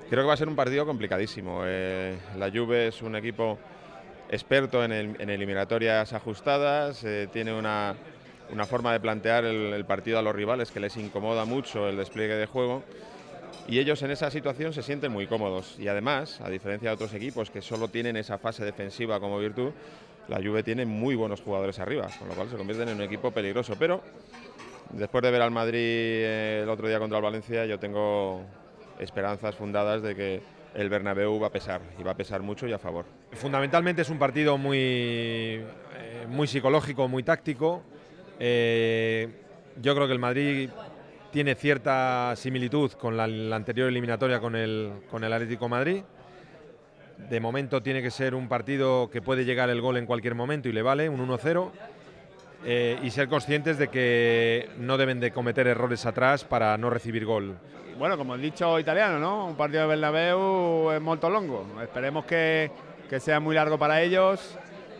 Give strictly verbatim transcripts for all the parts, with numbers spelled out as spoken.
Creo que va a ser un partido complicadísimo. Eh, la Juve es un equipo experto en, el, en eliminatorias ajustadas, eh, tiene una, una forma de plantear el, el partido a los rivales que les incomoda mucho el despliegue de juego, y ellos en esa situación se sienten muy cómodos. Y además, a diferencia de otros equipos que solo tienen esa fase defensiva como virtud, la Juve tiene muy buenos jugadores arriba, con lo cual se convierten en un equipo peligroso. Pero después de ver al Madrid eh, el otro día contra el Valencia, yo tengo esperanzas fundadas de que el Bernabéu va a pesar, y va a pesar mucho y a favor. Fundamentalmente es un partido muy, eh, muy psicológico, muy táctico. Eh, yo creo que el Madrid tiene cierta similitud con la, la anterior eliminatoria con el, con el Atlético de Madrid. De momento tiene que ser un partido que puede llegar el gol en cualquier momento y le vale, un uno cero. Eh, y ser conscientes de que no deben de cometer errores atrás para no recibir gol. Bueno, como el dicho italiano, ¿no? Un partido de Bernabéu es molto longo. Esperemos que, que sea muy largo para ellos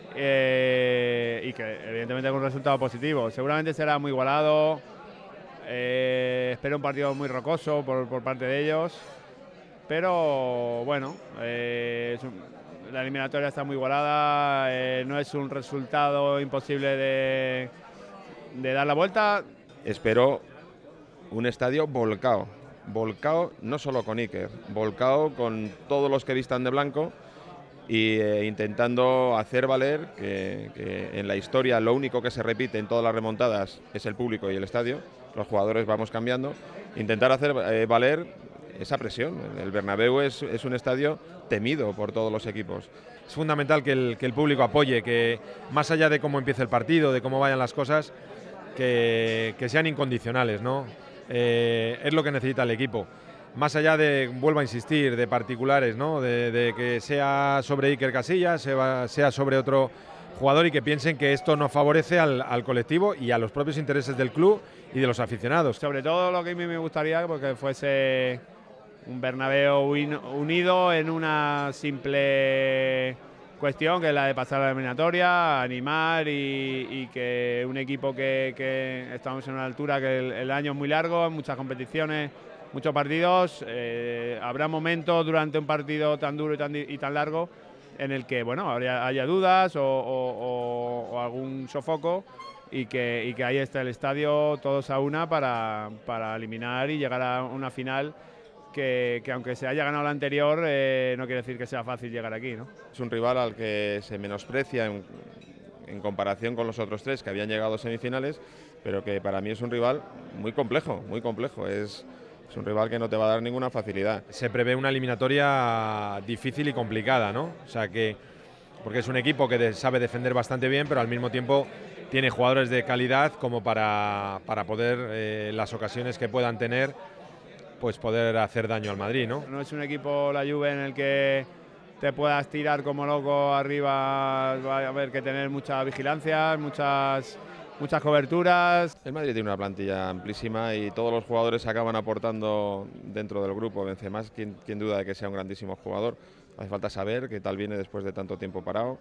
eh, y que evidentemente con un resultado positivo. Seguramente será muy igualado. Eh, espero un partido muy rocoso por, por parte de ellos. Pero bueno, eh, es un, la eliminatoria está muy igualada, eh, no es un resultado imposible de, de dar la vuelta. Espero un estadio volcado, volcado no solo con Iker, volcado con todos los que vistan de blanco y eh, intentando hacer valer que, que en la historia lo único que se repite en todas las remontadas es el público y el estadio. Los jugadores vamos cambiando, intentar hacer eh, valer esa presión. El Bernabéu es, es un estadio temido por todos los equipos. Es fundamental que el, que el público apoye, que más allá de cómo empiece el partido, de cómo vayan las cosas, que, que sean incondicionales, ¿no? Eh, es lo que necesita el equipo. Más allá de, vuelvo a insistir, de particulares, ¿no? De, de que sea sobre Iker Casillas, sea, sea sobre otro jugador, y que piensen que esto nos favorece al, al colectivo y a los propios intereses del club y de los aficionados. Sobre todo lo que a mí me gustaría porque fuese un Bernabéu unido en una simple cuestión, que es la de pasar a la eliminatoria, animar y, y que un equipo que, que estamos en una altura que el, el año es muy largo, muchas competiciones, muchos partidos, eh, habrá momentos durante un partido tan duro y tan, y tan largo en el que bueno, haya, haya dudas o, o, o, o algún sofoco, y que, y que ahí está el estadio todos a una para, para eliminar y llegar a una final que, que aunque se haya ganado la anterior, eh, no quiere decir que sea fácil llegar aquí, ¿no? Es un rival al que se menosprecia en, en comparación con los otros tres que habían llegado a semifinales, pero que para mí es un rival muy complejo, muy complejo. Es, es un rival que no te va a dar ninguna facilidad. Se prevé una eliminatoria difícil y complicada, ¿no? O sea que, porque es un equipo que de, sabe defender bastante bien, pero al mismo tiempo tiene jugadores de calidad como para, para poder, eh, las ocasiones que puedan tener, pues poder hacer daño al Madrid, ¿no? No es un equipo, la Juve, en el que te puedas tirar como loco arriba, va a haber que tener mucha vigilancia, muchas, muchas coberturas. El Madrid tiene una plantilla amplísima y todos los jugadores acaban aportando dentro del grupo. Benzema, quien, quien duda de que sea un grandísimo jugador. Hace falta saber qué tal viene después de tanto tiempo parado.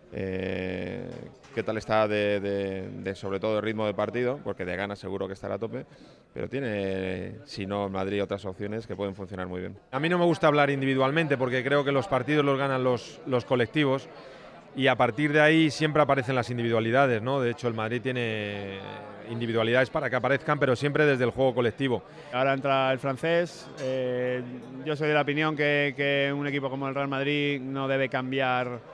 Eh, qué tal está de, de, de sobre todo de ritmo de partido, porque de ganas seguro que estará a tope, pero tiene, si no en Madrid, otras opciones que pueden funcionar muy bien. A mí no me gusta hablar individualmente porque creo que los partidos los ganan los, los colectivos, y a partir de ahí siempre aparecen las individualidades, ¿no? De hecho, el Madrid tiene individualidades para que aparezcan, pero siempre desde el juego colectivo. Ahora entra el francés. Eh, yo soy de la opinión que, que un equipo como el Real Madrid no debe cambiar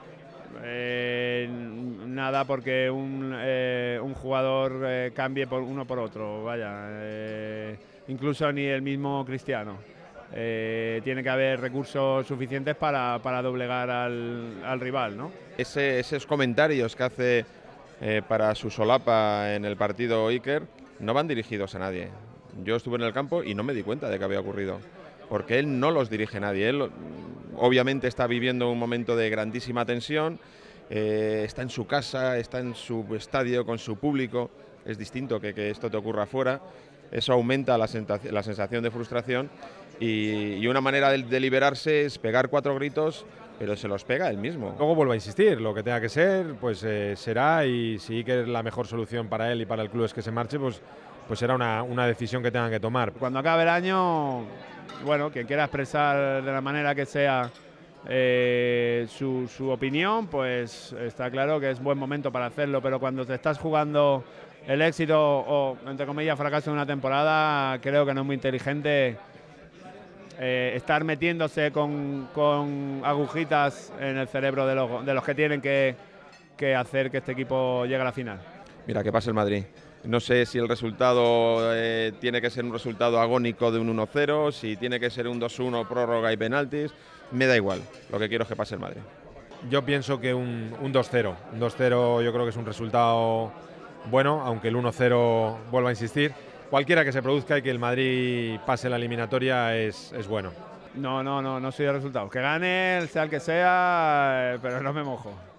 Eh, nada porque un, eh, un jugador eh, cambie por uno por otro, vaya, eh, incluso ni el mismo Cristiano. Eh, tiene que haber recursos suficientes para, para doblegar al, al rival, ¿no? Ese, esos comentarios que hace eh, para su solapa en el partido Iker no van dirigidos a nadie. Yo estuve en el campo y no me di cuenta de que había ocurrido, porque él no los dirige a nadie. Él obviamente está viviendo un momento de grandísima tensión, eh, está en su casa, está en su estadio con su público. Es distinto que, que esto te ocurra afuera. Eso aumenta la, la sensación de frustración y, y una manera de, de liberarse es pegar cuatro gritos, pero se los pega él mismo. Luego vuelvo a insistir, lo que tenga que ser, pues eh, será, y si que es la mejor solución para él y para el club es que se marche, pues, pues será una, una decisión que tengan que tomar. Cuando acabe el año bueno, quien quiera expresar de la manera que sea eh, su, su opinión, pues está claro que es buen momento para hacerlo, pero cuando te estás jugando el éxito o, entre comillas, fracaso de una temporada, creo que no es muy inteligente eh, estar metiéndose con, con agujitas en el cerebro de los, de los que tienen que, que hacer que este equipo llegue a la final. Mira, que pasa el Madrid. No sé si el resultado eh, tiene que ser un resultado agónico de un uno cero, si tiene que ser un dos uno, prórroga y penaltis. Me da igual, lo que quiero es que pase el Madrid. Yo pienso que un, un dos cero. Un dos cero yo creo que es un resultado bueno, aunque el uno cero, vuelvo a insistir. Cualquiera que se produzca y que el Madrid pase la eliminatoria es, es bueno. No, no, no, no soy de resultados. Que gane, sea el que sea, pero no me mojo.